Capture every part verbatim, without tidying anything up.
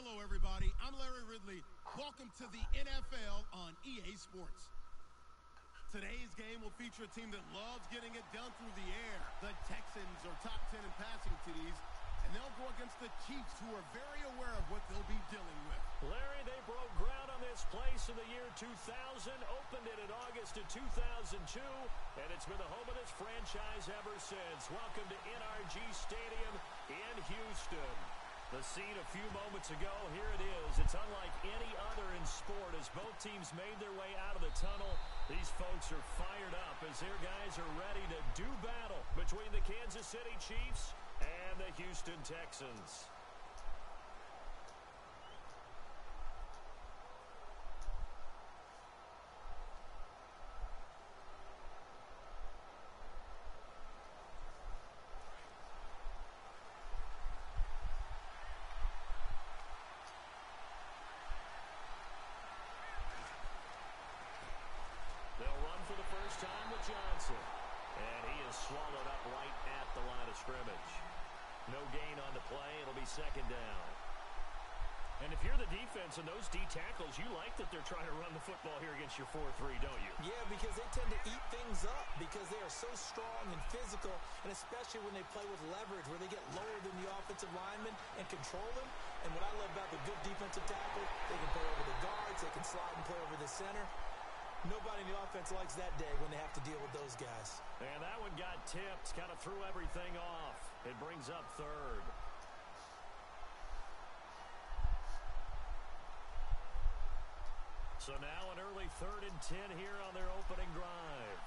Hello, everybody. I'm Larry Ridley. Welcome to the N F L on E A Sports. Today's game will feature a team that loves getting it done through the air. The Texans are top ten in passing T Ds, and they'll go against the Chiefs, who are very aware of what they'll be dealing with. Larry, they broke ground on this place in the year two thousand, opened it in August of two thousand two, and it's been the home of this franchise ever since. Welcome to N R G Stadium in Houston. The scene a few moments ago, here it is. It's unlike any other in sport as both teams made their way out of the tunnel. These folks are fired up as their guys are ready to do battle between the Kansas City Chiefs and the Houston Texans. Johnson, and he is swallowed up right at the line of scrimmage. No gain on the play. It'll be second down. And if you're the defense and those D tackles, you like that they're trying to run the football here against your four three, don't you? Yeah, because they tend to eat things up because they are so strong and physical, and especially when they play with leverage where they get lower than the offensive lineman and control them. And what I love about the good defensive tackle, they can play over the guards, they can slide and play over the center. Nobody in the offense likes that day when they have to deal with those guys. And that one got tipped, kind of threw everything off. It brings up third. So now an early third and ten here on their opening drive.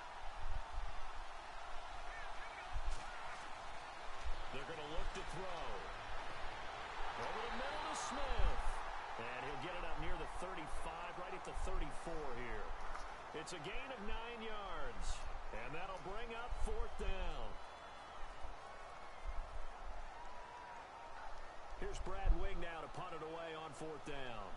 They're going to look to throw. Over the middle to Smith. And he'll get it up near the thirty-five, right at the thirty-four here. It's a gain of nine yards, and that'll bring up fourth down. Here's Brad Wing now to punt it away on fourth down.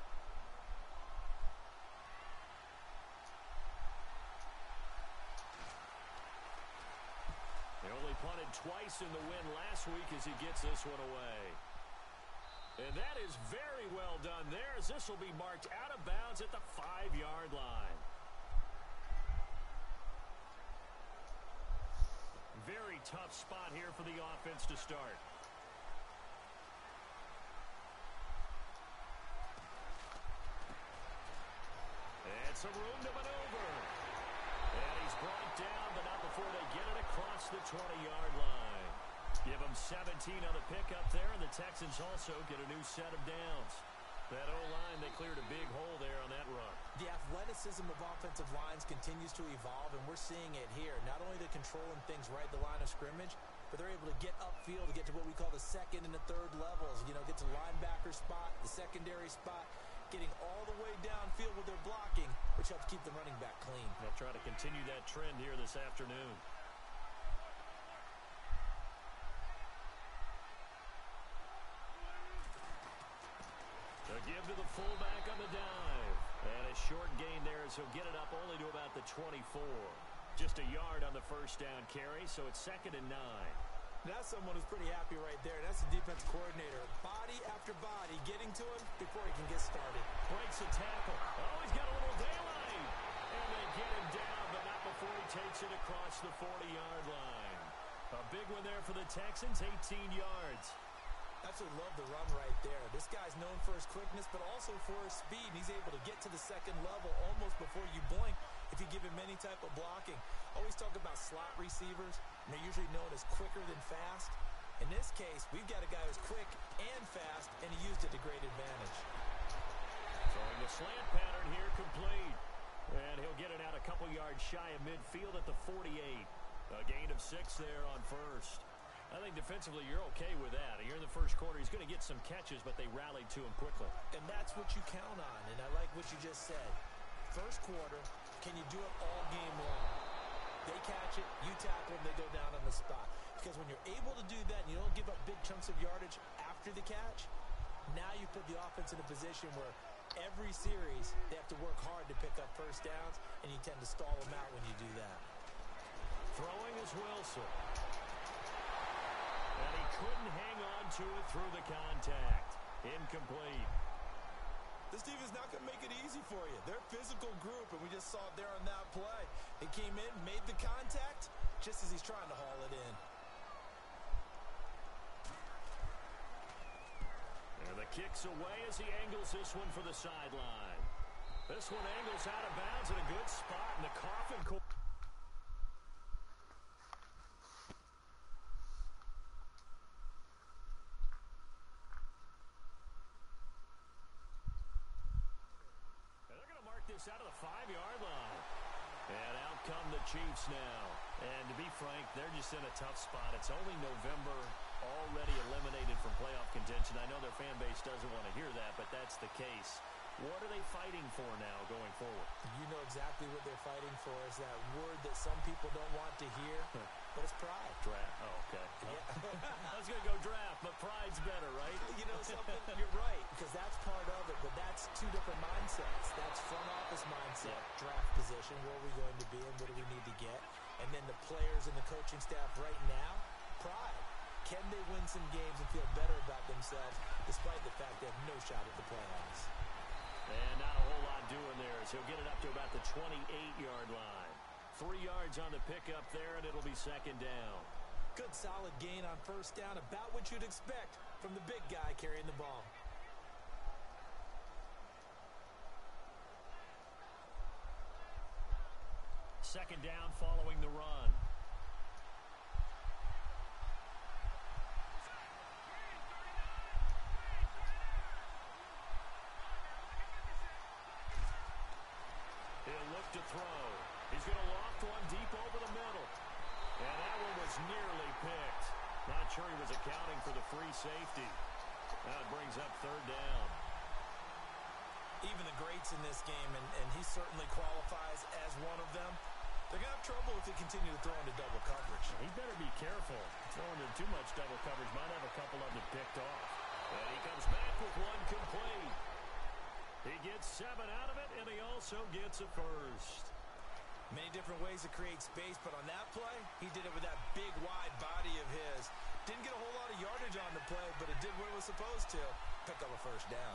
They only punted twice in the win last week as he gets this one away. And that is very well done there, as this will be marked out of bounds at the five-yard line. Very tough spot here for the offense to start. And some room to maneuver. And he's brought down, but not before they get it across the twenty-yard line. Give them seventeen on the pickup there, and the Texans also get a new set of downs. That O-line, they cleared a big hole there on that run. The athleticism of offensive lines continues to evolve, and we're seeing it here. Not only they're controlling things right at the line of scrimmage, but they're able to get upfield to get to what we call the second and the third levels. You know, get to linebacker spot, the secondary spot, getting all the way downfield with their blocking, which helps keep the running back clean. They'll try to continue that trend here this afternoon. They'll give to the fullback on the dive. And a short gain there as he'll get it up only to about the twenty-four. Just a yard on the first down carry, so it's second and nine. That's someone who's pretty happy right there. That's the defense coordinator. Body after body getting to him before he can get started. Breaks a tackle. Oh, he's got a little daylight. And they get him down, but not before he takes it across the forty-yard line. A big one there for the Texans, eighteen yards. Absolutely love the run right there. This guy's known for his quickness, but also for his speed. He's able to get to the second level almost before you blink if you give him any type of blocking. Always talk about slot receivers, and they're usually known as quicker than fast. In this case, we've got a guy who's quick and fast, and he used it to great advantage. Throwing the slant pattern here complete. And he'll get it out a couple yards shy of midfield at the forty-eight. A gain of six there on first. I think defensively you're okay with that. Here in the first quarter, he's going to get some catches, but they rallied to him quickly. And that's what you count on, and I like what you just said. First quarter, can you do it all game long? They catch it, you tackle them, they go down on the spot. Because when you're able to do that and you don't give up big chunks of yardage after the catch, now you put the offense in a position where every series they have to work hard to pick up first downs, and you tend to stall them out when you do that. Throwing is Wilson. And he couldn't hang on to it through the contact. Incomplete. This defense is not going to make it easy for you. They're a physical group, and we just saw it there on that play. He came in, made the contact, just as he's trying to haul it in. And the kick's away as he angles this one for the sideline. This one angles out of bounds in a good spot in the coffin corner. Out of the five-yard line. And out come the Chiefs now. And to be frank, they're just in a tough spot. It's only November, already eliminated from playoff contention. I know their fan base doesn't want to hear that, but that's the case. What are they fighting for now going forward? You know exactly what they're fighting for is that word that some people don't want to hear, but it's pride. Draft. Oh, okay. Yeah. I was going to go draft, but pride's better, right? You know something? You're right, because that's part of it, but that's two different mindsets. That's front office mindset, yeah. Draft position, where are we going to be and what do we need to get? And then the players and the coaching staff right now, pride. Can they win some games and feel better about themselves despite the fact they have no shot at the playoffs? And not a whole lot doing there as he'll get it up to about the twenty-eight-yard line. Three yards on the pickup there, and it'll be second down. Good solid gain on first down, about what you'd expect from the big guy carrying the ball. Second down following the run. He'll look to throw. He's going to loft one deep over the middle. And that one was nearly picked. Not sure he was accounting for the free safety. Now it brings up third down. Even the greats in this game, and, and he certainly qualifies as one of them, they're going to have trouble if they continue to throw into double coverage. He better be careful. Throwing into too much double coverage might have a couple of them picked off. And he comes back with one complete. He gets seven out of it, and he also gets a first. Many different ways to create space, but on that play, he did it with that big, wide body of his. Didn't get a whole lot of yardage on the play, but it did what it was supposed to. Pick up a first down.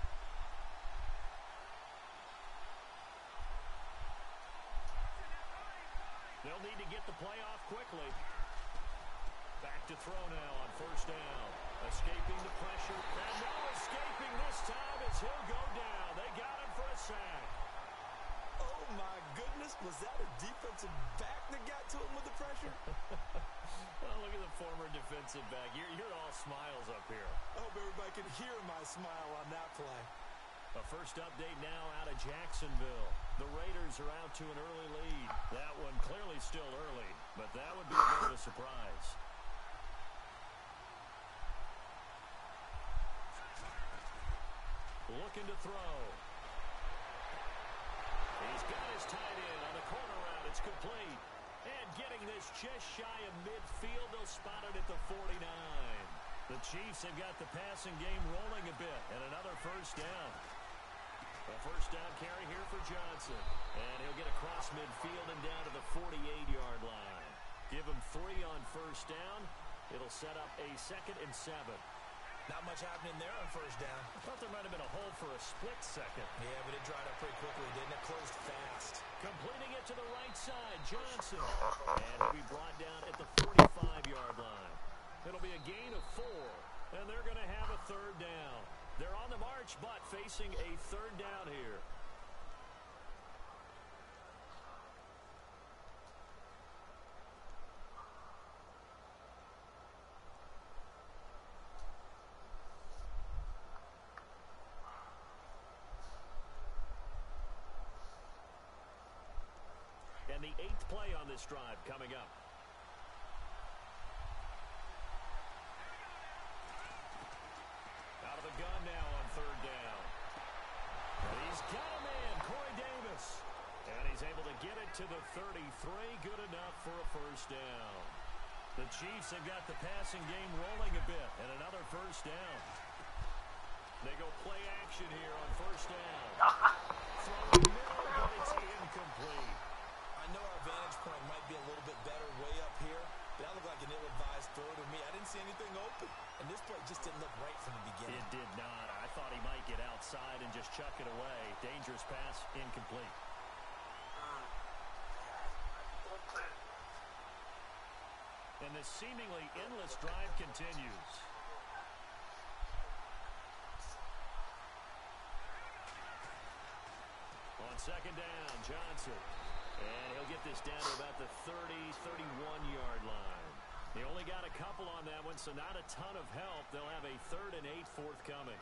They'll need to get the play off quickly. Back to throw now on first down. Escaping the pressure. And no escaping this time as he'll go down. They got him for a sack. Oh, my goodness. Was that a defensive back that got to him with the pressure? Well, look at the former defensive back. You're, you're all smiles up here. I hope everybody can hear my smile on that play. A first update now out of Jacksonville. The Raiders are out to an early lead. That one clearly still early, but that would be a bit of a surprise. Looking to throw. He's got his tight end on the corner route. It's complete. And getting this just shy of midfield, they'll spot it at the forty-nine. The Chiefs have got the passing game rolling a bit, and another first down. A first down carry here for Johnson. And he'll get across midfield and down to the forty-eight-yard line. Give him three on first down. It'll set up a second and seven. Not much happening there on first down. I thought there might have been a hole for a split second. Yeah, but it dried up pretty quickly, didn't it? Closed fast. Completing it to the right side, Johnson. And he'll be brought down at the forty-five-yard line. It'll be a gain of four, and they're going to have a third down. They're on the march, but facing a third down here. And the eighth play on this drive coming up. Out of the gun now on third down. And he's got him in, Corey Davis. And he's able to get it to the thirty-three. Good enough for a first down. The Chiefs have got the passing game rolling a bit. And another first down. They go play action here on first down. Throwing middle, but it's incomplete. I know our vantage point might be a little bit better way up here, but that looked like an ill-advised throw to me. I didn't see anything open, and this play just didn't look right from the beginning. It did not. and just chuck it away. Dangerous pass, incomplete. And this seemingly endless drive continues. On second down, Johnson. And he'll get this down to about the thirty, thirty-one yard line. They only got a couple on that one, so not a ton of help. They'll have a third and eight forthcoming.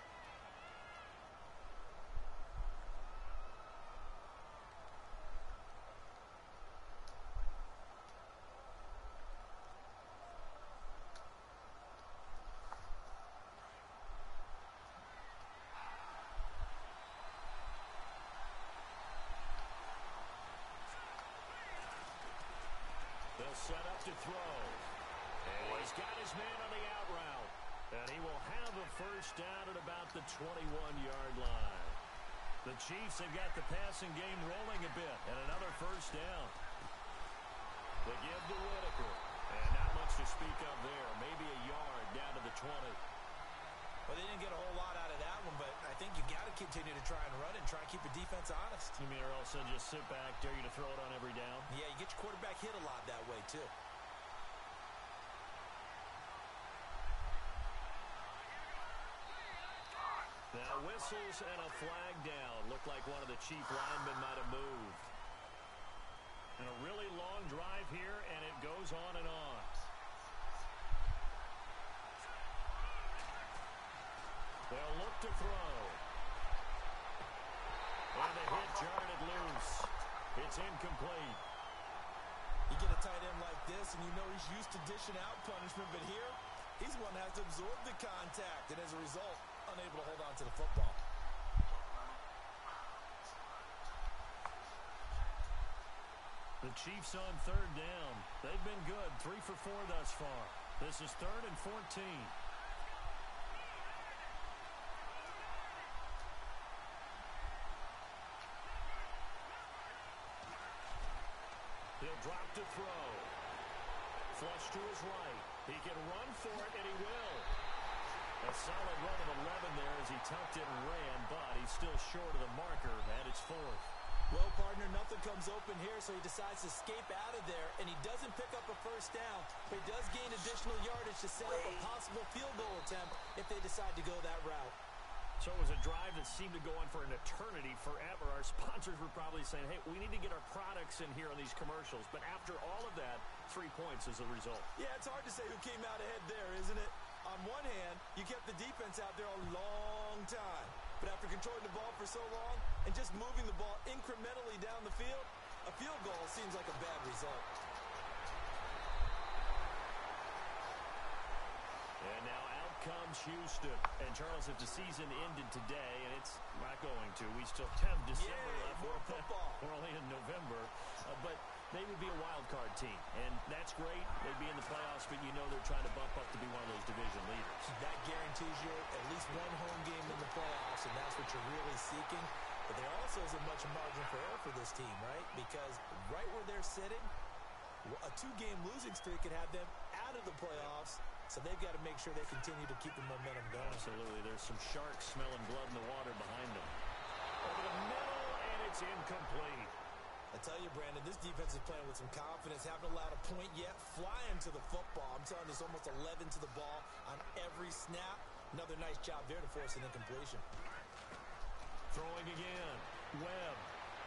Set up to throw. And he's got his man on the out route. And he will have a first down at about the twenty-one yard line. The Chiefs have got the passing game rolling a bit. And another first down. They give to Whitaker. And not much to speak of there. Maybe a yard down to the twenty. Well, they didn't get a whole lot out of that one, but I think you got to continue to try and run it and try and keep the defense honest. You mean or else they'll just sit back, dare you to throw it on every down? Yeah, you get your quarterback hit a lot that way, too. Now whistles and a flag down. Looked like one of the Chief linemen might have moved. And a really long drive here, and it goes on and on. They'll look to throw. And the hit jarred it loose. It's incomplete. You get a tight end like this, and you know he's used to dishing out punishment, but here, he's one that has to absorb the contact, and as a result, unable to hold on to the football. The Chiefs on third down. They've been good, three for four thus far. This is third and fourteen. He'll drop to throw. Flush to his right. He can run for it, and he will. A solid run of eleven there as he tucked it and ran, but he's still short of the marker at its fourth. Well, partner, nothing comes open here, so he decides to escape out of there, and he doesn't pick up a first down, but he does gain additional yardage to set up a possible field goal attempt if they decide to go that route. So it was a drive that seemed to go on for an eternity, forever. Our sponsors were probably saying, hey, we need to get our products in here on these commercials. But after all of that, three points as a result. Yeah, it's hard to say who came out ahead there, isn't it? On one hand, you kept the defense out there a long time. But after controlling the ball for so long and just moving the ball incrementally down the field, a field goal seems like a bad result. And now out comes Houston. And, Charles, if the season ended today, and it's not going to, we still have December Yay, left. more football. We're only in November. Uh, but they would be a wild card team. And that's great. They'd be in the playoffs, but you know they're trying to bump up to be one of those division leaders. That guarantees you at least one home game in the playoffs, and that's what you're really seeking. But there also isn't much margin for error for this team, right? Because right where they're sitting, a two-game losing streak could have them out of the playoffs. So they've got to make sure they continue to keep the momentum going. Absolutely. There's some sharks smelling blood in the water behind them. Over the middle, and it's incomplete. I tell you, Brandon, this defense is playing with some confidence. Haven't allowed a point yet. Flying to the football. I'm telling you, there's almost eleven to the ball on every snap. Another nice job there to force an incompletion. Throwing again. Webb.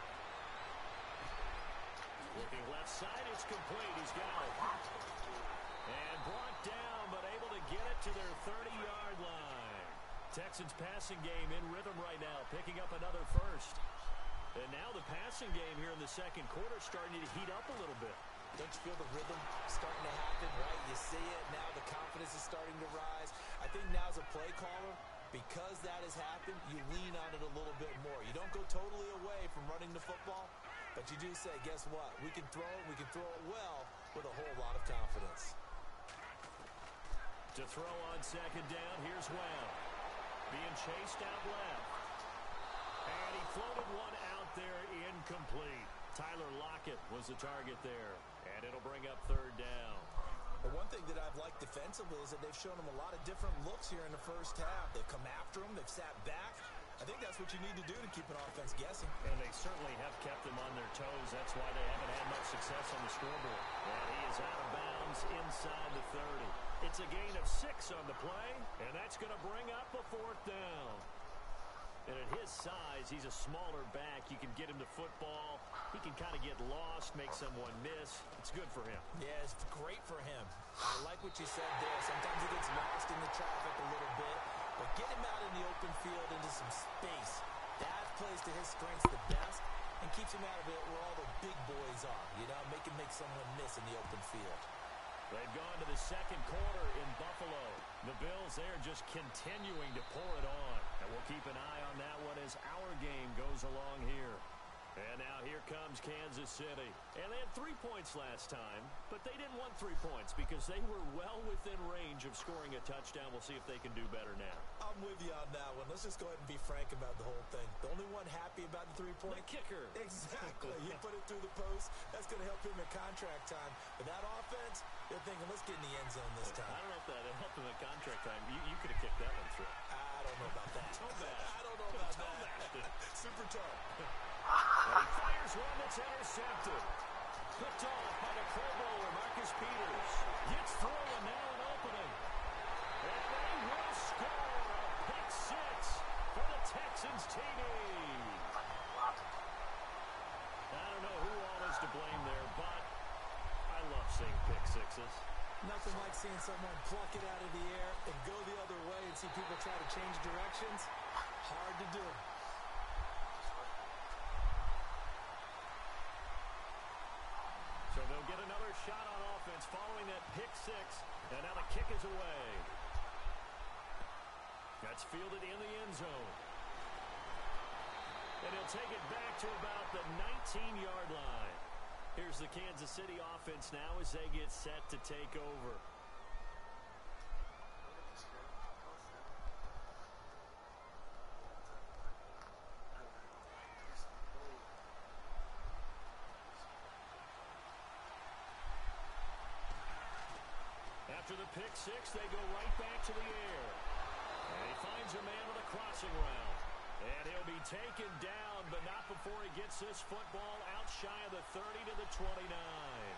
Looking left side. It's complete. He's got it. And brought down, but able to get it to their thirty yard line. Texans passing game in rhythm right now, picking up another first. And now the passing game here in the second quarter starting to heat up a little bit. Don't you feel the rhythm starting to happen, right? You see it now. The confidence is starting to rise. I think now as a play caller, because that has happened, you lean on it a little bit more. You don't go totally away from running the football, but you do say, guess what? We can throw it. We can throw it well with a whole lot of confidence. To throw on second down, here's Webb. Being chased out left. And he floated one out there, incomplete. Tyler Lockett was the target there. And it'll bring up third down. But one thing that I've liked defensively is that they've shown him a lot of different looks here in the first half. They've come after him. They've sat back. I think that's what you need to do to keep an offense guessing. And they certainly have kept them on their toes. That's why they haven't had much success on the scoreboard. And he is out of bounds inside the thirty. It's a gain of six on the play, and that's going to bring up a fourth down. And at his size, he's a smaller back. You can get him the football. He can kind of get lost, make someone miss. It's good for him. Yeah, it's great for him. I like what you said there. Sometimes he gets lost in the traffic a little bit. But get him out in the open field into some space. That plays to his strengths the best and keeps him out of it where all the big boys are. You know, make him make someone miss in the open field. They've gone to the second quarter in Buffalo. The Bills there just continuing to pour it on. And we'll keep an eye on that one as our game goes along here. And now here comes Kansas City. And they had three points last time, but they didn't want three points because they were well within range of scoring a touchdown. We'll see if they can do better now. I'm with you on that one. Let's just go ahead and be frank about the whole thing. The only one happy about the three-point... The kicker. Exactly. He put it through the post. That's going to help him in contract time. But that offense, they're thinking, let's get in the end zone this time. I don't know if that helped him in contract time. You, you could have kicked that one through. I don't know about that. Toe bash. I don't know about Toe that. Super toe. And he fires one that's intercepted. Picked off by the Pro Bowler, Marcus Peters. Gets through and now an opening. And they will score a pick six for the Texans T D. I don't know who all is to blame there, but I love seeing pick sixes. Nothing like seeing someone pluck it out of the air and go the other way and see people try to change directions. Hard to do. So they'll get another shot on offense following that pick six. And now the kick is away. That's fielded in the end zone. And he'll take it back to about the nineteen-yard line. Here's the Kansas City offense now as they get set to take over. After the pick six, they go right back to the air. And he finds a man with a crossing route. And he'll be taken down, but not before he gets this football out shy of the thirty to the twenty-nine.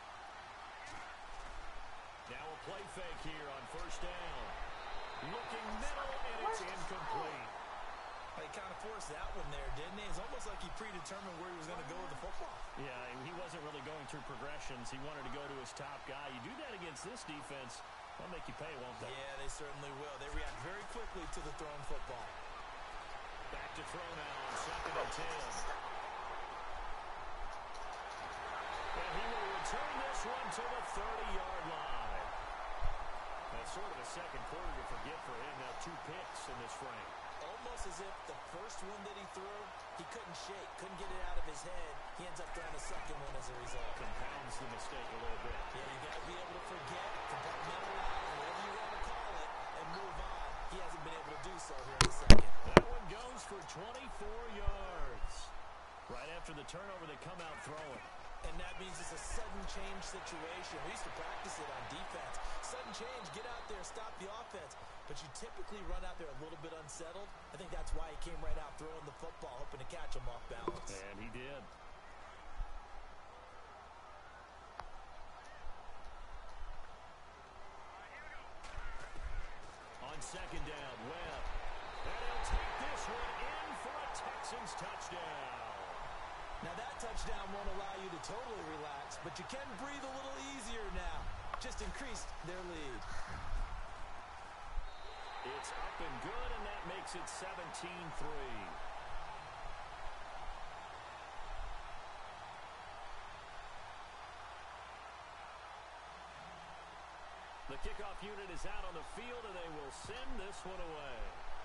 Now a play fake here on first down. Looking middle, and it's incomplete. He kind of forced that one there, didn't he? It's almost like he predetermined where he was going to go with the football. Yeah, he wasn't really going through progressions. He wanted to go to his top guy. You do that against this defense, they'll make you pay, won't they? Yeah, they certainly will. They react very quickly to the thrown football. Back to throw now on second and ten. And he will return this one to the thirty-yard line. That's sort of a second quarter to forget for him. Now two picks in this frame. Almost as if the first one that he threw, he couldn't shake, couldn't get it out of his head. He ends up throwing a second one as a result. Compounds the mistake a little bit. Yeah, you got to be able to forget, compartmentalize, whatever you want to call it, and move on. He hasn't been able to do so here in the second. That one goes for twenty-four yards. Right after the turnover, they come out throwing. And that means it's a sudden change situation. We used to practice it on defense. Sudden change, get out there, stop the offense. But you typically run out there a little bit unsettled. I think that's why he came right out throwing the football, hoping to catch him off balance. And he did. On second down, Webb. And he'll take this one in for a Texans touchdown. Now that touchdown won't allow you to totally relax, but you can breathe a little easier now. Just increased their lead. It's up and good, and that makes it seventeen three. The kickoff unit is out on the field, and they will send this one away.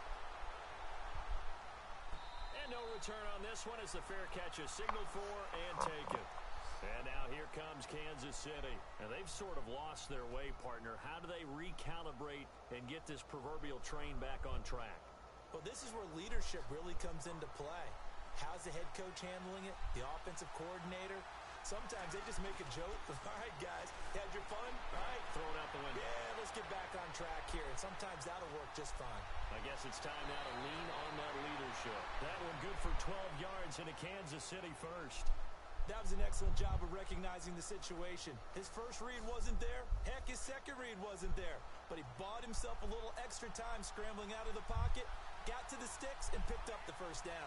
And no return on this one as the fair catch is signaled for and taken. And now here comes Kansas City. And they've sort of lost their way, partner. How do they recalibrate and get this proverbial train back on track? Well, this is where leadership really comes into play. How's the head coach handling it? The offensive coordinator? Sometimes they just make a joke. All right, guys, you had your fun? All right. Throw it out the window. Yeah, let's get back on track here. And sometimes that'll work just fine. I guess it's time now to lean on that leadership. That one good for twelve yards into Kansas City first. That was an excellent job of recognizing the situation. His first read wasn't there. Heck, his second read wasn't there. But he bought himself a little extra time scrambling out of the pocket, got to the sticks, and picked up the first down.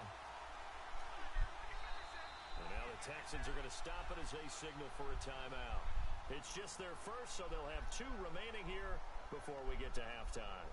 And now the Texans are going to stop it as they signal for a timeout. It's just their first, so they'll have two remaining here before we get to halftime.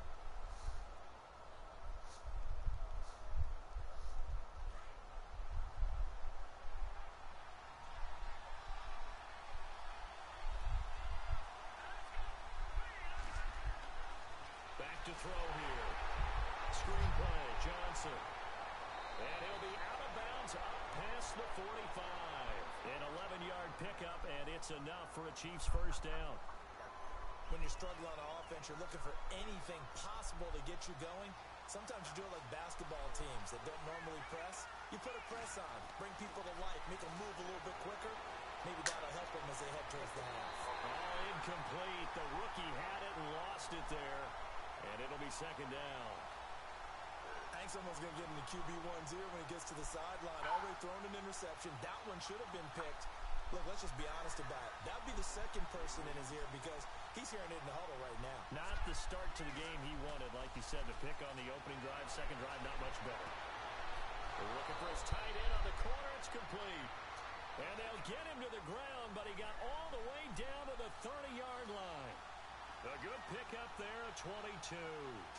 To throw here. Screenplay, Johnson. And he'll be out of bounds up past the forty-five. An eleven-yard pickup, and it's enough for a Chiefs first down. When you're struggling on offense, you're looking for anything possible to get you going. Sometimes you do it like basketball teams that don't normally press. You put a press on, bring people to life, make them move a little bit quicker. Maybe that'll help them as they head towards the half. All incomplete. The rookie had it and lost it there. And it'll be second down. I think someone's going to get in the Q B one's ear when he gets to the sideline. Already thrown an interception. That one should have been picked. Look, let's just be honest about it. That would be the second person in his ear because he's hearing it in the huddle right now. Not the start to the game he wanted, like you said, to pick on the opening drive. Second drive, not much better. They're looking for his tight end on the corner. It's complete. And they'll get him to the ground, but he got all the way down to the thirty-yard line. A good pickup there at twenty-two.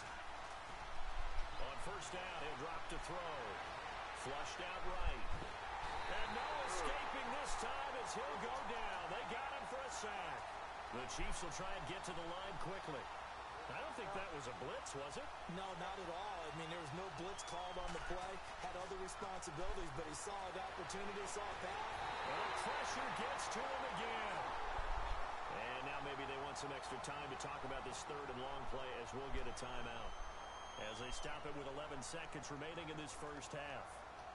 On first down, he'll drop to throw. Flushed out right. And no escaping this time as he'll go down. They got him for a sack. The Chiefs will try and get to the line quickly. I don't think that was a blitz, was it? No, not at all. I mean, there was no blitz called on the play. Had other responsibilities, but he saw an opportunity, saw a pass. Well, pressure gets to him again. And now maybe they want some extra time to talk about this third and long play as we'll get a timeout. As they stop it with eleven seconds remaining in this first half.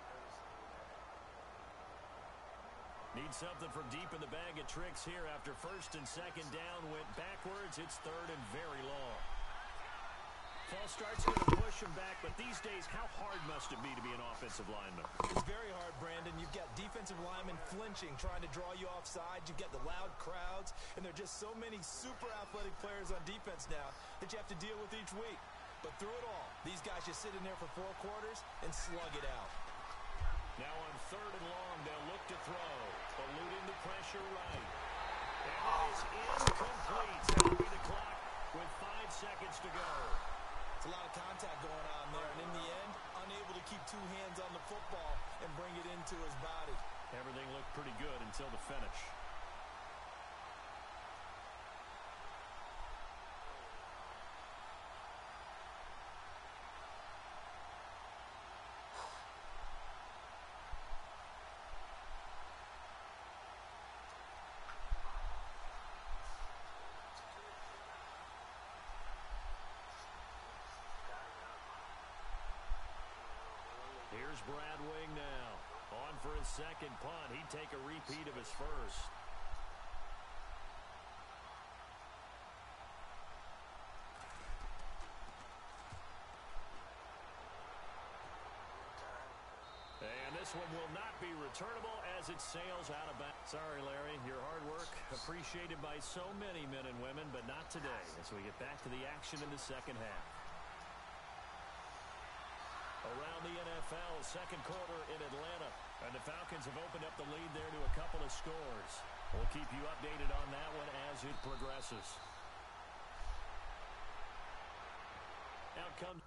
Need something from deep in the bag of tricks here after first and second down went backwards. It's third and very long. False start's going to push him back, but these days, how hard must it be to be an offensive lineman? It's very hard, Brandon. You've got defensive linemen flinching, trying to draw you offside. You've got the loud crowds, and there are just so many super athletic players on defense now that you have to deal with each week. But through it all, these guys just sit in there for four quarters and slug it out. Now on third and long, they'll look to throw, eluding the pressure right. And it is incomplete. Stopping the clock with five seconds to go. It's a lot of contact going on there, and in the end, unable to keep two hands on the football and bring it into his body. Everything looked pretty good until the finish. Here's Brad Wing now. On for his second punt. He'd take a repeat of his first. And this one will not be returnable as it sails out of bounds. Sorry, Larry. Your hard work appreciated by so many men and women, but not today as we get back to the action in the second half. Around the N F L, second quarter in Atlanta. And the Falcons have opened up the lead there to a couple of scores. We'll keep you updated on that one as it progresses. Out comes...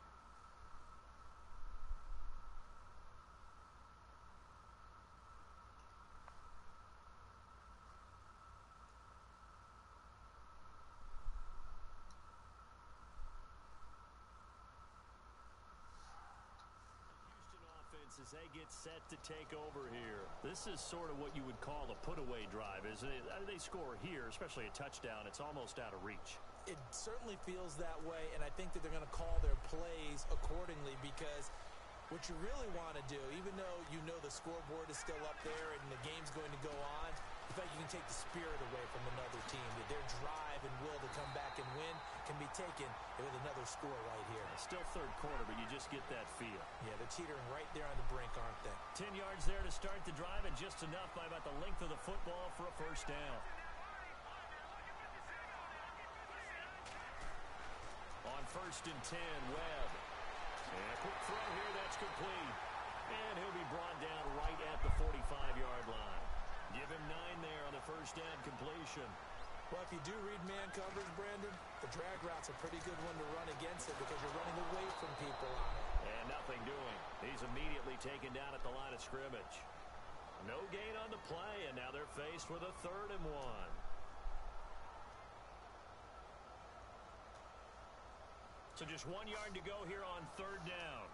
as they get set to take over here. This is sort of what you would call a put-away drive, isn't it? They score here, especially a touchdown. It's almost out of reach. It certainly feels that way, and I think that they're going to call their plays accordingly because what you really want to do, even though you know the scoreboard is still up there and the game's going to go on, I feel like you can take the spirit away from another team. That their drive and will to come back and win can be taken with another score right here. It's still third quarter, but you just get that feel. Yeah, they're teetering right there on the brink, aren't they? Ten yards there to start the drive, and just enough by about the length of the football for a first down. On first and ten, Webb. And a quick throw here, that's complete. And he'll be brought down right at the forty-five-yard line. Give him nine there on the first down completion. Well, if you do read man coverage, Brandon, the drag route's a pretty good one to run against it because you're running away from people on it. And nothing doing. He's immediately taken down at the line of scrimmage. No gain on the play, and now they're faced with a third and one. So just one yard to go here on third down.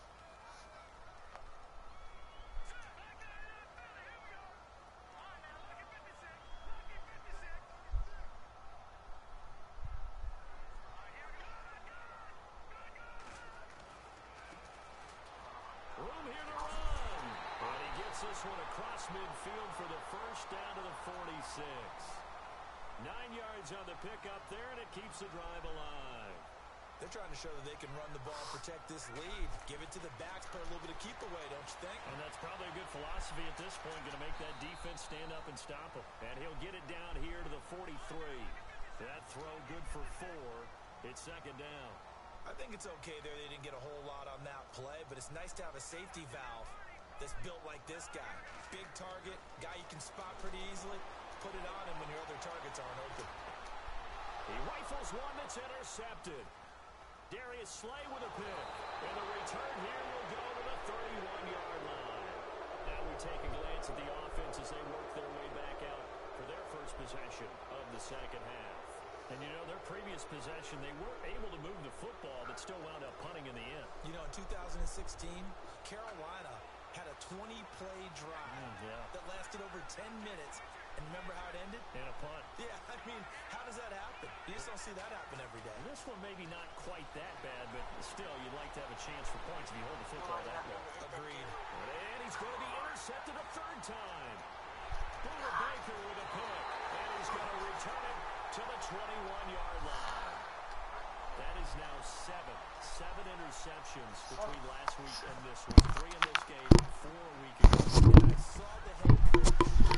Room here to run. And he gets this one across midfield for the first down to the forty-six. Nine yards on the pickup there, and it keeps the drive alive. They're trying to show that they can run the ball, protect this lead. Give it to the backs, put a little bit of keep away, don't you think? And that's probably a good philosophy at this point, going to make that defense stand up and stop him. And he'll get it down here to the forty-three. That throw good for four. It's second down. I think it's okay there. They didn't get a whole lot on that play, but it's nice to have a safety valve that's built like this guy. Big target, guy you can spot pretty easily. Put it on him when your other targets aren't open. He rifles one that's intercepted. Darius Slay with a pick. And the return here will go to the thirty-one-yard line. Now we take a glance at the offense as they work their way back out for their first possession of the second half. And, you know, their previous possession, they weren't able to move the football, but still wound up punting in the end. You know, in two thousand sixteen, Carolina had a twenty-play drive mm, yeah. that lasted over ten minutes. And remember how it ended? And a punt. Yeah, I mean, how does that happen? You just don't see that happen every day. And this one maybe not quite that bad, but still, you'd like to have a chance for points if you hold the football that well. Agreed. And he's going to be intercepted a third time. Budda Baker with a pick. And he's going to return it to the twenty-one-yard line. That is now seven. Seven interceptions between last week and this week. Three in this game, four a week ago. And I saw the head coach.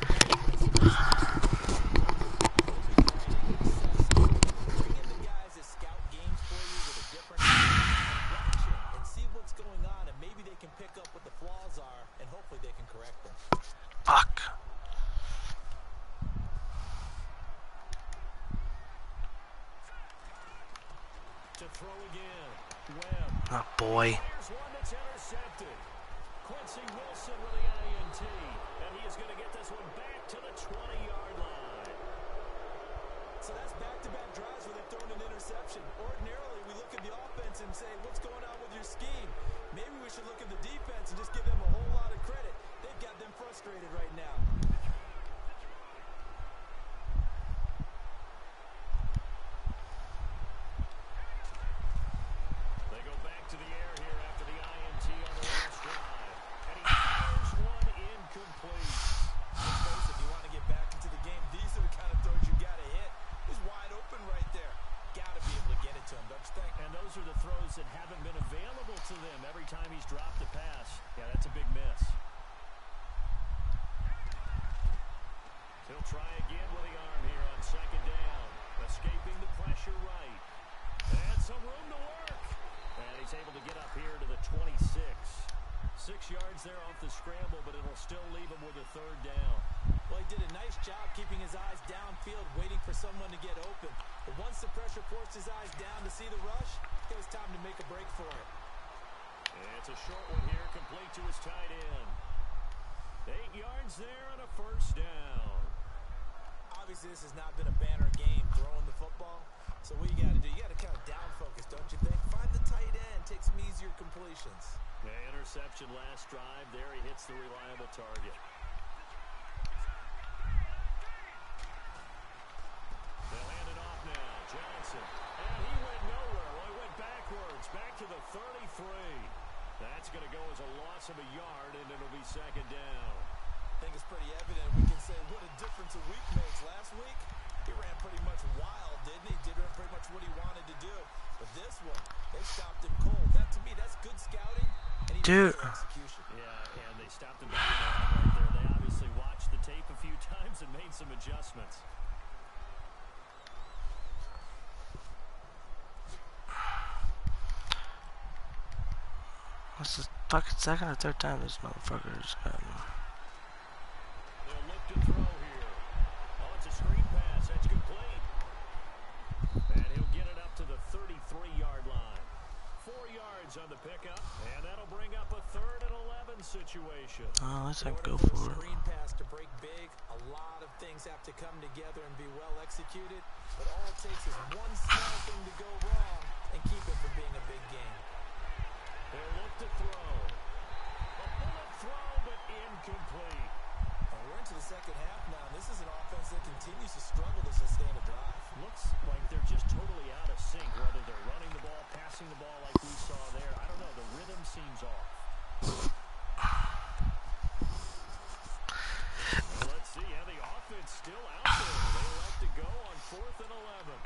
Bring in the guys that scout games for you with a different watch it and see what's going on, and maybe they can pick up what the flaws are, and hopefully they can correct them. Fuck. To throw again. Webb. Oh boy. Here's one that's intercepted. Quincy Wilson with the I N T. And he is going to get this one back to the twenty-yard line. So that's back-to-back drives where they've thrown an interception. Ordinarily, we look at the offense and say, what's going on with your scheme? Maybe we should look at the defense and just give them a whole lot of credit. They've got them frustrated right now. They go back to the air here after the I N T on the last drive. And he fires one incomplete. Let's face it, if you want to get back into the game, these are the kind of throws you got to hit. He's wide open right there. Got to be able to get it to him, don't you think? And those are the throws that haven't been available to them every time he's dropped a pass. Yeah, that's a big miss. He'll try again with the arm here on second down. Escaping the pressure right. And some room to work. And he's able to get up here to the twenty-six. Six yards there off the scramble, but it'll still leave him with a third down. Well, he did a nice job keeping his eyes downfield, waiting for someone to get open. But once the pressure forced his eyes down to see the rush, it was time to make a break for it. And it's a short one here, complete to his tight end. Eight yards there and a first down. Obviously, this has not been a banner game throwing the football. So what you got to do, you got to kind of down focus, don't you think? Find the tight end, take some easier completions. Yeah, interception last drive. There he hits the reliable target. They'll hand it off now. Johnson. And he went nowhere. Well, he went backwards. Back to the thirty-three. That's going to go as a loss of a yard, and it'll be second down. think it's pretty evident. We can say what a difference a week makes. Last week, he ran pretty much wild, didn't he? Did pretty much what he wanted to do. But this one, they stopped him cold. That, to me, that's good scouting and even better execution. Yeah, and they stopped him back in the line right there. They obviously watched the tape a few times and made some adjustments. What's the fucking second or third time this motherfucker's gotten? They'll look to throw here. Oh, it's a screen pass. That's complete. And he'll get it up to the thirty-three yard line. Four yards on the pickup, and that'll bring up a third and eleven situation. Oh, let's not go for for a it. screen pass to break big, a lot of things have to come together and be well executed. But all it takes is one small thing to go wrong and keep it from being a big game. They'll look to throw. A bullet throw, but incomplete. And we're into the second half now. And this is an offense that continues to struggle to sustain a drive. Looks like they're just totally out of sync, whether they're running the ball, passing the ball like we saw there. I don't know. The rhythm seems off. Well, let's see. Yeah, the offense still out there. They elect to go on fourth and eleven.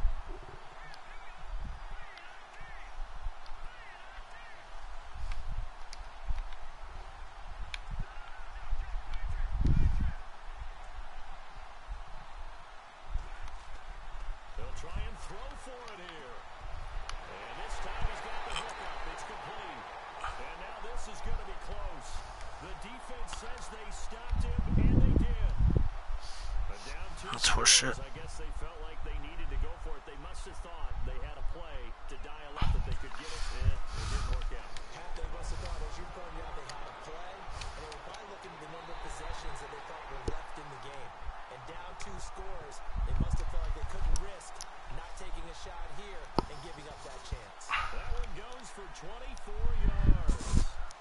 Try and throw for it here. And this time he's got the hook up. It's complete. And now this is going to be close. The defense says they stopped him, and they did. But down two That's horseshit. I guess they felt like they needed to go for it. They must have thought they had a play to dial up that they could get it. Eh, it didn't work out. They must have thought, as you pointed out, they had a play, and they were probably looking at the number of possessions that they thought were left in the game. And down two scores, they must have felt like they couldn't risk not taking a shot here and giving up that chance. That one goes for twenty-four yards.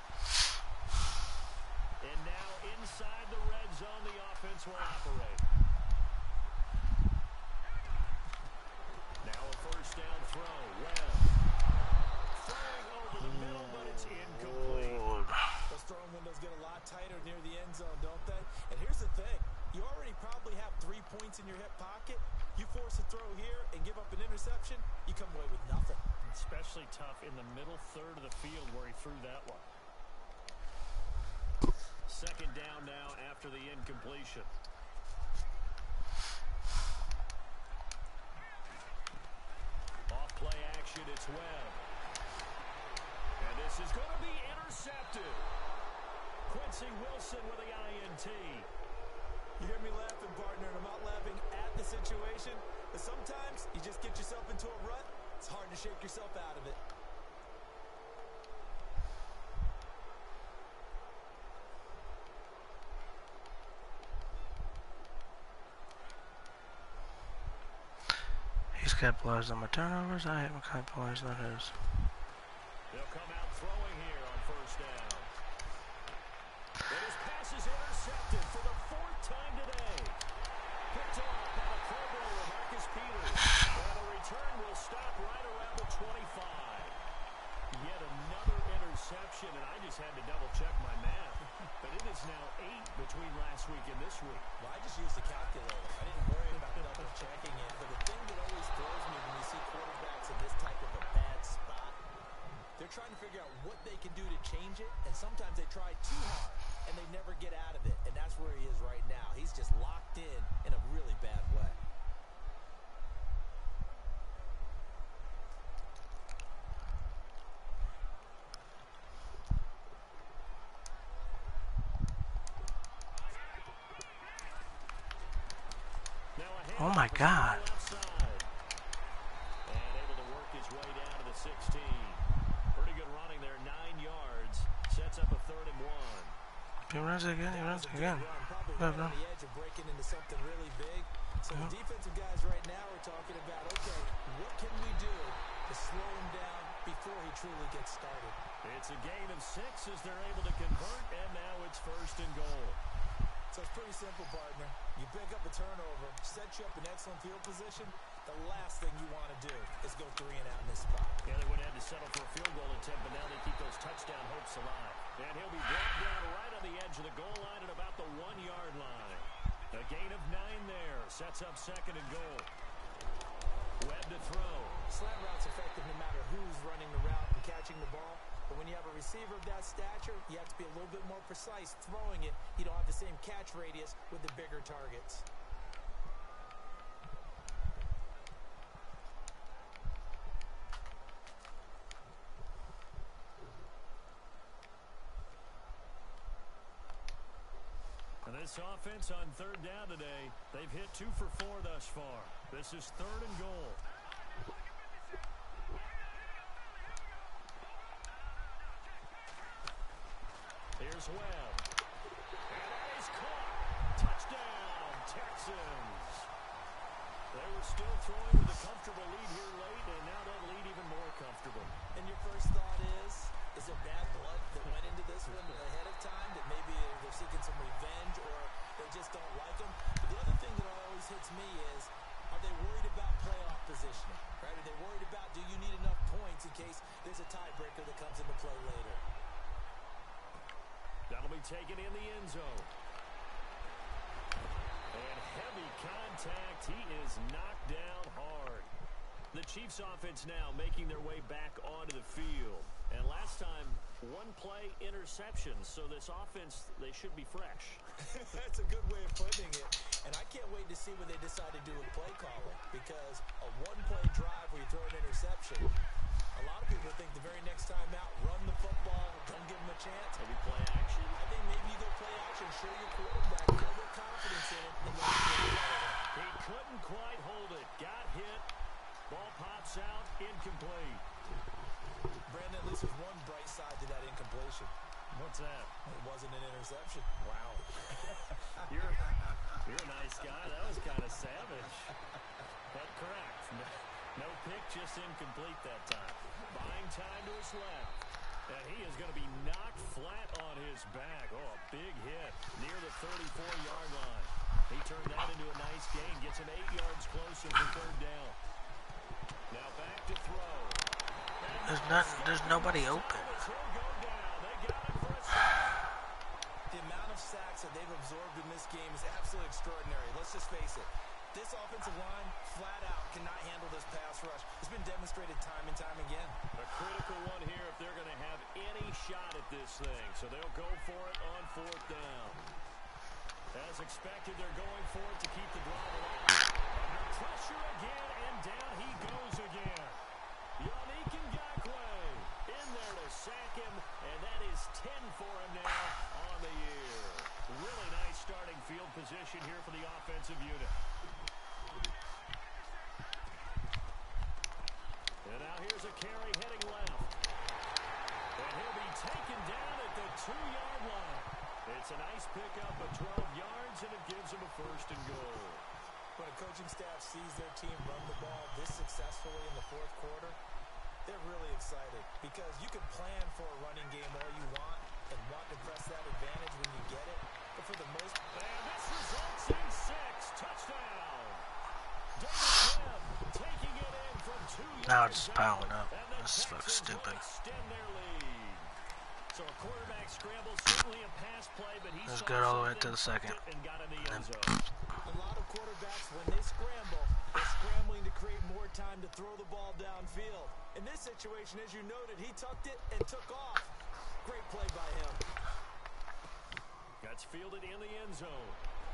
And now inside the red zone, the offense will operate. Now a first down throw. Well, throwing over the middle, but it's incomplete. Those throwing windows get a lot tighter near the end zone, don't they? And here's the thing. You already probably have three points in your hip pocket. You force a throw here and give up an interception, you come away with nothing. Especially tough in the middle third of the field where he threw that one. Second down now after the incompletion. Off play action, it's Webb. And this is going to be intercepted. Quincy Wilson with the I N T. You hear me laughing, partner, and I'm not laughing at the situation, but sometimes you just get yourself into a rut. It's hard to shake yourself out of it. He's capitalized on my turnovers. I haven't capitalized on his. They'll come out throwing here on first down. And his pass is intercepted for the fourth time today. Picked off by the Pro Bowler, Marcus Peters. And the return will stop right around the twenty-five. Yet another interception, and I just had to double-check my math. But it is now eight between last week and this week. Well, I just used the calculator. I didn't worry about double-checking it. But the thing that always throws me when you see quarterbacks in this type of a bad spot, they're trying to figure out what they can do to change it, and sometimes they try too hard, and they never get out of it, and that's where he is right now. He's just locked in in a really bad way. Oh my God. And able to work his way down to the sixteen. Pretty good running there, nine yards. Sets up a third and one. He runs it again, he runs it again. Probably right on the edge of breaking into something really big. So the defensive guys right now are talking about, okay, what can we do to slow him down before he truly gets started? It's a gain of six as they're able to convert, and now it's first and goal. So it's pretty simple, partner. You pick up a turnover, set you up in excellent field position. The last thing you want to do is go three and out in this spot. Yeah, they would have had to settle for a field goal attempt, but now they keep those touchdown hopes alive. And he'll be brought down right on the edge of the goal line at about the one Sets up second and goal. Webb to throw. Slant route's effective no matter who's running the route and catching the ball. But when you have a receiver of that stature, you have to be a little bit more precise throwing it. You don't have the same catch radius with the bigger targets. And this offense on third down today, they've hit two for four thus far. This is third and goal. Here's Webb. And that is caught. Touchdown, Texans. They were still throwing with a comfortable lead here late, and now that lead even more comfortable. And your first thought is, is there bad blood that went into this one ahead of time, that maybe they're seeking some revenge or they just don't like them? But the other thing that always hits me is, are they worried about playoff positioning? Right? Are they worried about, do you need enough points in case there's a tiebreaker that comes into play later? That'll be taken in the end zone. And heavy contact. He is knocked down hard. The Chiefs offense now making their way back onto the field. And last time, one play interception. So this offense, they should be fresh. That's a good way of putting it. And I can't wait to see what they decide to do with play calling. Because a one-play drive where you throw an interception, a lot of people think the very next time out, run the football, don't give them a chance. Maybe play action? I think maybe you go play action, show your quarterback, show their confidence in it, and then you get it out of it. He couldn't quite hold it. Got hit. Ball pops out. Incomplete. Brandon, at least there's one bright side to that incompletion. What's that? It wasn't an interception. Wow. you're, you're a nice guy. That was kind of savage. But correct. No, no pick, just incomplete that time. Buying time to his left. And he is going to be knocked flat on his back. Oh, a big hit near the thirty-four-yard line. He turned that into a nice gain. Gets him eight yards closer for third down. Now back to throw. There's not. There's nobody open. The amount of sacks that they've absorbed in this game is absolutely extraordinary. Let's just face it. This offensive line, flat out, cannot handle this pass rush. It's been demonstrated time and time again. A critical one here if they're going to have any shot at this thing. So they'll go for it on fourth down. As expected, they're going for it to keep the drive alive. Under pressure again, and down he goes again. Yannick Ngakoue in there to sack him, and that is ten for him now on the year. Really nice starting field position here for the offensive unit. And now here's a carry heading left. And he'll be taken down at the two-yard line. It's a nice pickup of twelve yards, and it gives him a first and goal. When a coaching staff sees their team run the ball this successfully in the fourth quarter, they're really excited because you can plan for a running game all you want and want to press that advantage when you get it. But for the most part, and this results in six. Touchdown. Davis Webb taking it in from two yards. Now it's just piling up. This is fucking stupid. Extend their lead. So a quarterback scramble, certainly a pass play, but he's Let's go all the way to the second. And got in the end zone. A lot of quarterbacks, when they scramble, they're scrambling to create more time to throw the ball downfield. In this situation, as you noted, he tucked it and took off. Great play by him. That's fielded in the end zone.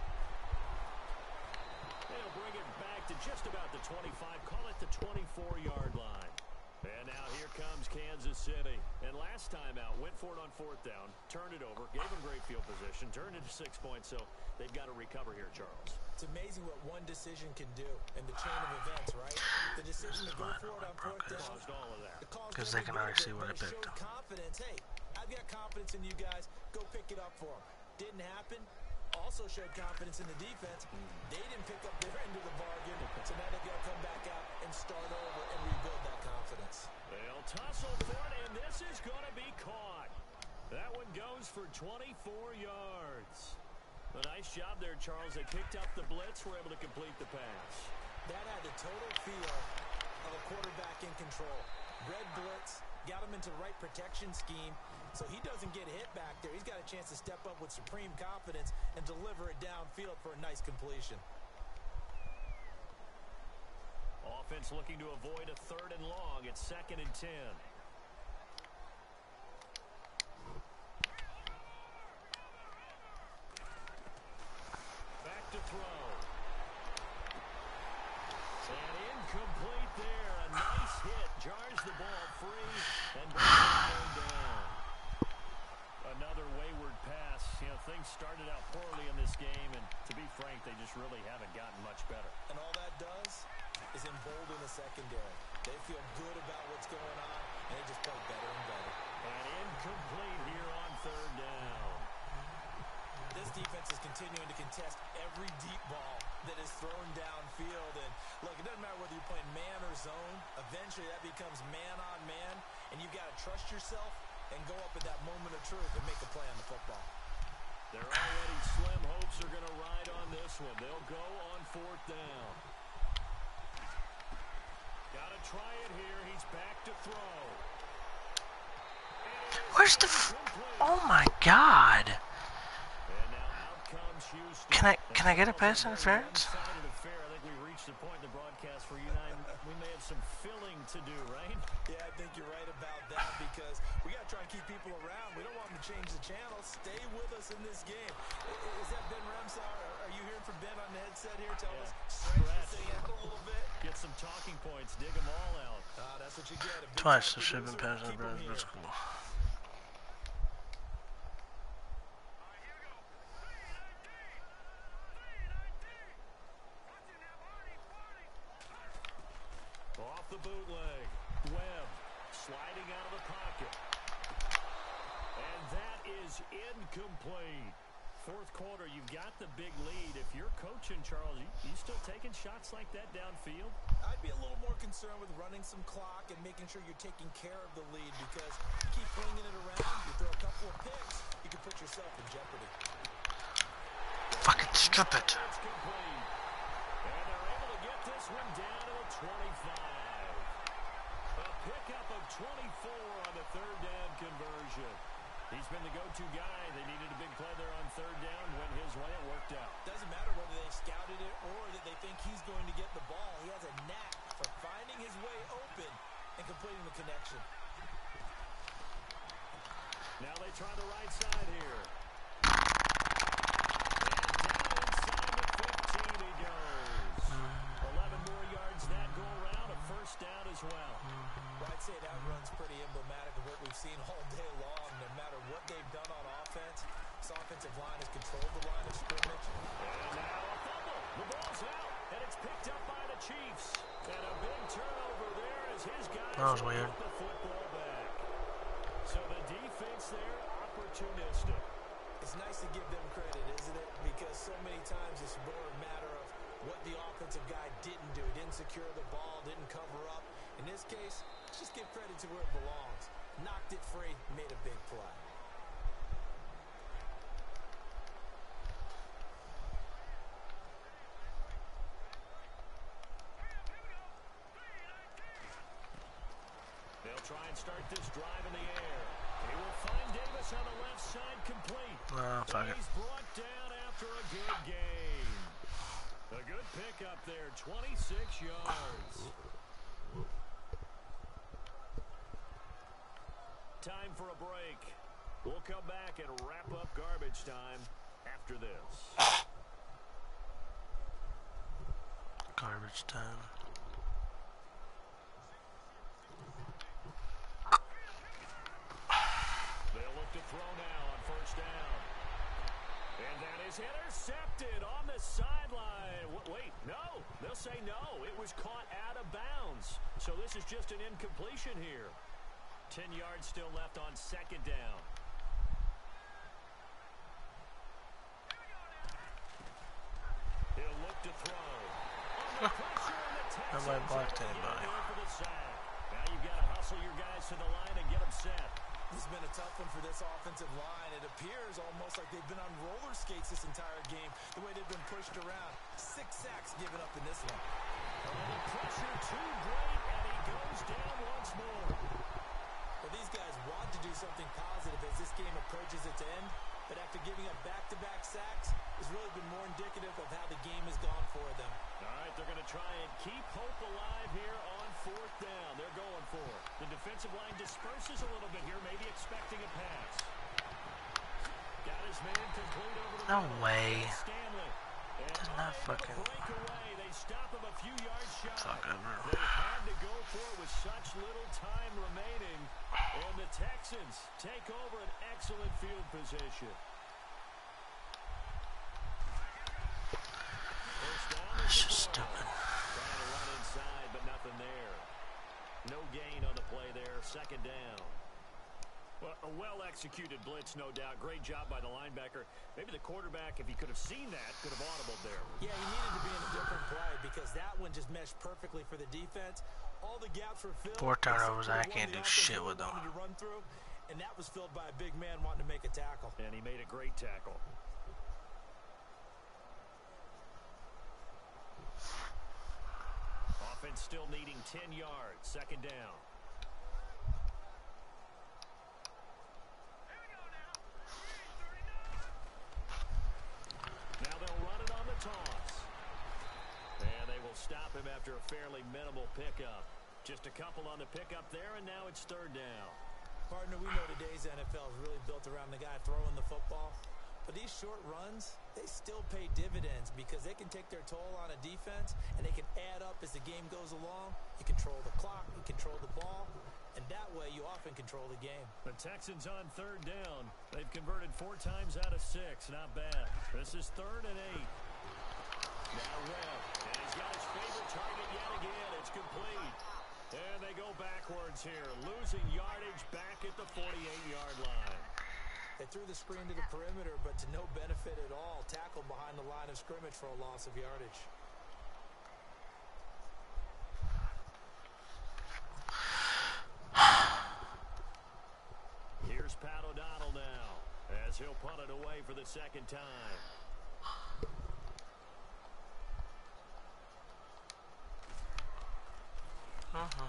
They'll bring it back to just about the twenty-five. Call it the twenty-four-yard line. And now here comes Kansas City. And last time out, went for it on fourth down, turned it over, gave them great field position, turned it to six points, so they've got to recover here, Charles. It's amazing what one decision can do in the chain of events, right? The decision to go for it on fourth down. Caused all of that. Because they can already see what I picked. Confidence. Hey, I've got confidence in you guys. Go pick it up for them. Didn't happen. Also showed confidence in the defense. They didn't pick up their end of the bargain, so now they've got to come back out and start over and rebuild that confidence. They'll tussle for it, and this is going to be caught. That one goes for twenty-four yards. A nice job there, Charles. They picked up the blitz, were able to complete the pass. That had the total feel of a quarterback in control. Red blitz, got him into the right protection scheme, so he doesn't get hit back there. He's got a chance to step up with supreme confidence and deliver it downfield for a nice completion. defense looking to avoid a third and long. It's second and ten. Back to throw. And incomplete there. A nice hit. Jars the ball free and brings it down. Another wayward pass. You know, things started out poorly in this game, and to be frank, they just really haven't gotten much better. And all that does is embolden the secondary. They feel good about what's going on, and they just play better and better. And incomplete here on third down. This defense is continuing to contest every deep ball that is thrown downfield. And look, it doesn't matter whether you're playing man or zone. Eventually, that becomes man on man, and you've got to trust yourself and go up at that moment of truth and make a play on the football. Their already slim hopes are going to ride on this one. They'll go on fourth down. Got to try it here. He's back to throw. Where's the f oh my god. And now out comes Houston. Can I can I get a pass interference? I think we reached the point in the broadcast where you and I, we may have some filling to do, right? Yeah, I think you're right about that because we got to try and keep people around. We don't want them to change the channel. Stay with us in this game. Is that Ben Remsar? Are you hearing from Ben on the headset here? Tell Yeah. us, stretch this thing out a little bit. Get some talking points. Dig them all out. Ah, that's what you get. A big Twice time the shipping producer, pass keep 'em here. interference was cool. Off the bootleg. Webb sliding out of the pocket. And that is incomplete. Fourth quarter, you've got the big lead. If you're coaching, Charles, you, you still taking shots like that downfield? I'd be a little more concerned with running some clock and making sure you're taking care of the lead because you keep flinging it around, you throw a couple of picks, you can put yourself in jeopardy. Fucking strip it. It's complete. And they're able to get this one down to a twenty-five. A pickup of twenty-four on the third down conversion. He's been the go-to guy. They needed a big play there on third down. Went his way. It worked out. Doesn't matter whether they scouted it or that they think he's going to get the ball. He has a knack for finding his way open and completing the connection. Now they try the right side here. And down inside the fifteen he goes. eleven more yards that go around. A first down as well. Well, I'd say that run's pretty emblematic of what we've seen all day long. No matter what they've done on offense, this offensive line has controlled the line of scrimmage. And now a fumble. The ball's out, and it's picked up by the Chiefs. And a big turnover there as his guys That was weird. get the football back. So the defense there, opportunistic. It's nice to give them credit, isn't it? Because so many times it's more a matter of what the offensive guy didn't do. He didn't secure the ball, didn't cover up. In this case, just give credit to where it belongs. Knocked it free, made a big play. They'll try and start this drive in the air. He will find Davis on the left side complete. Oh, fuck it. He's brought down after a good game. A good pickup there, twenty-six yards. Time for a break. We'll come back and wrap up garbage time after this. Garbage time. They'll look to throw now on first down. And that is intercepted on the sideline. Wait, no. They'll say no. It was caught out of bounds. So this is just an incompletion here. Ten yards still left on second down. He'll look to throw. Under pressure, and the Texans Nobody blocked able to get anybody. there for the sack. Now you've got to hustle your guys to the line and get them set. This has been a tough one for this offensive line. It appears almost like they've been on roller skates this entire game, the way they've been pushed around. Six sacks given up in this one. Under pressure, too great, and he goes down once more. Well, these guys want to do something positive as this game approaches its end, but after giving up back-to-back sacks, it's really been more indicative of how the game has gone for them. All right, they're going to try and keep hope alive here on fourth down. They're going for it. The defensive line disperses a little bit here, maybe expecting a pass. Got his man complete over the No middle. way. Stanley. And Did not unable to fucking- break away. They stop him a few yards shy. Fuck ever. They had to go for it with such little time remaining. And the Texans take over an excellent field position. That's just stupid. Trying to run inside, but nothing there. No gain on the play there. Second down. Well, a well-executed blitz, no doubt. Great job by the linebacker. Maybe the quarterback, if he could have seen that, could have audibled there. Yeah, he needed to be in a different play because that one just meshed perfectly for the defense. All the gaps were filled. Four turnovers, except for I the can't one do the offense shit really with them. wanted to run through, and that was filled by a big man wanting to make a tackle. And he made a great tackle. Offense still needing ten yards. Second down. Now they'll run it on the toss. And they will stop him after a fairly minimal pickup. Just a couple on the pickup there, and now it's third down. Partner, we know today's N F L is really built around the guy throwing the football. But these short runs, they still pay dividends because they can take their toll on a defense, and they can add up as the game goes along. You control the clock, you control the ball, and that way you often control the game. The Texans on third down. They've converted four times out of six. Not bad. This is third and eight. Now Webb. And he's got his favorite target yet again. It's complete. And they go backwards here. Losing yardage back at the forty-eight-yard line. They threw the screen to the perimeter, but to no benefit at all. Tackled behind the line of scrimmage for a loss of yardage. Here's Pat O'Donnell now, as he'll punt it away for the second time. Uh-huh.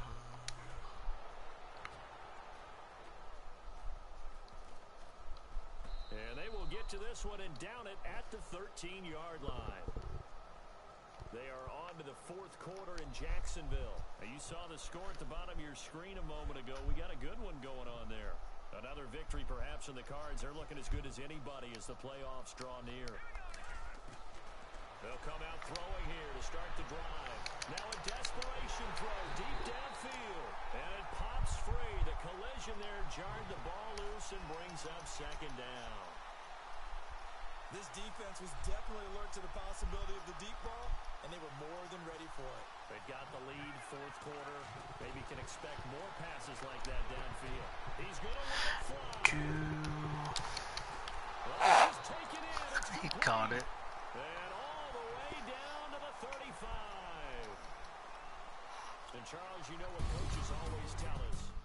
And they will get to this one and down it at the thirteen-yard line. They are on to the fourth quarter in Jacksonville. Now, you saw the score at the bottom of your screen a moment ago. We got a good one going on there. Another victory perhaps in the cards. They're looking as good as anybody as the playoffs draw near. They'll come out throwing here to start the drive. Now a desperation throw deep downfield. And it pops free. The collision there jarred the ball loose and brings up second down. This defense was definitely alert to the possibility of the deep ball, and they were more than ready for it. They've got the lead, fourth quarter. Maybe can expect more passes like that downfield. He's going to let it fly. Well, he's taken in. It's He complete. caught it. And all the way down to the thirty-five. And Charles, you know what coaches always tell us.